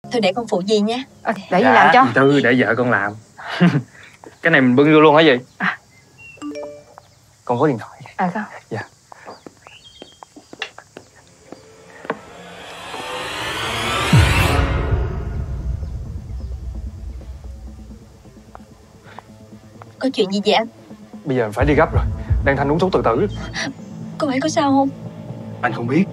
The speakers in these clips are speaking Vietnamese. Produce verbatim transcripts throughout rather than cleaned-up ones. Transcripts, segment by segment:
Thôi để con phụ gì nha. À, để dạ, gì làm cho? Tư để vợ con làm. Cái này mình bưng vô luôn hả gì? À. Con có điện thoại. À sao? Dạ. Có chuyện gì vậy anh? Bây giờ mình phải đi gấp rồi. Đan Thanh uống thuốc tự tử. Cô ấy có sao không? Anh không biết.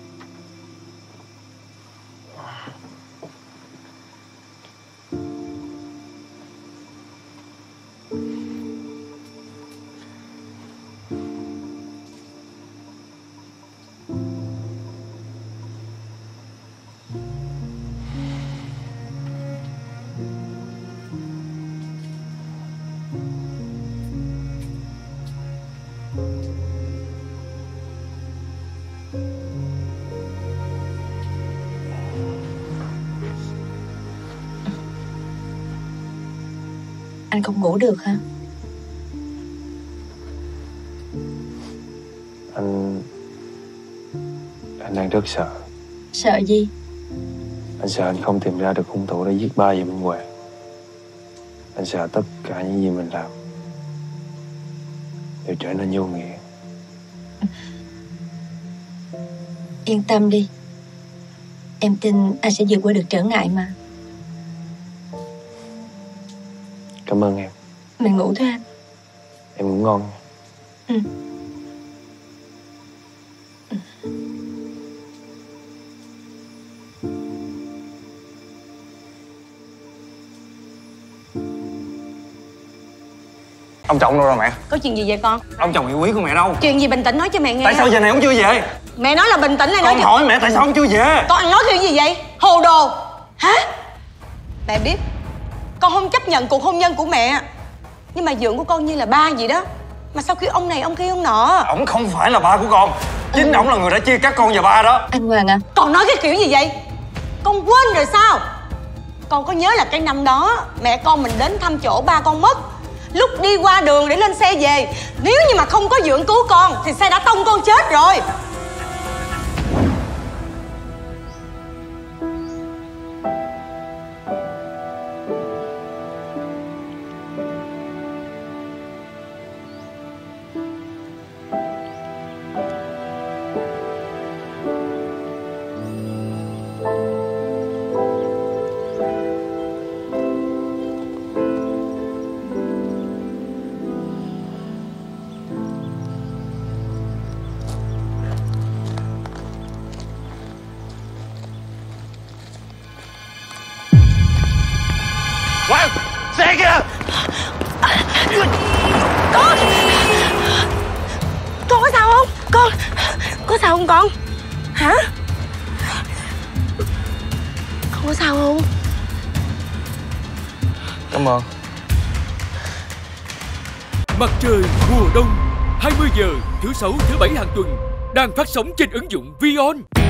Anh không ngủ được hả? Anh... Anh đang rất sợ. Sợ gì? Anh sợ anh không tìm ra được hung thủ đã giết ba và Minh Hoàng. Anh sợ tất cả những gì mình làm đều trở nên vô nghĩa. Yên tâm đi. Em tin anh sẽ vượt qua được trở ngại mà. Cảm ơn em. Mình ngủ thôi anh. Em ngủ ngon. Ừ. Ông chồng đâu rồi mẹ? Có chuyện gì vậy con? Ông chồng yêu quý của mẹ đâu? Chuyện gì bình tĩnh nói cho mẹ nghe. Tại sao giờ này ông chưa về? Mẹ nói là bình tĩnh này. Nói con hỏi mẹ tại sao ông chưa về? Con ăn nói chuyện gì vậy? Hồ đồ. Hả? Mẹ biết con không chấp nhận cuộc hôn nhân của mẹ, nhưng mà dượng của con như là ba gì đó. Mà sao khi ông này ông kia ông nọ? Ông không phải là ba của con. Chính ừ. Ông là người đã chia cắt con và ba đó. Anh Hoàng à, con nói cái kiểu gì vậy? Con quên rồi sao? Con có nhớ là cái năm đó mẹ con mình đến thăm chỗ ba con mất. Lúc đi qua đường để lên xe về, nếu như mà không có dượng cứu con thì xe đã tông con chết rồi. Khoan! Xe kìa! Con! Con có sao không? Con! Có sao không con? Hả? Con có sao không? Cảm ơn. Mặt trời mùa đông, hai mươi giờ thứ sáu thứ bảy hàng tuần đang phát sóng trên ứng dụng ViON.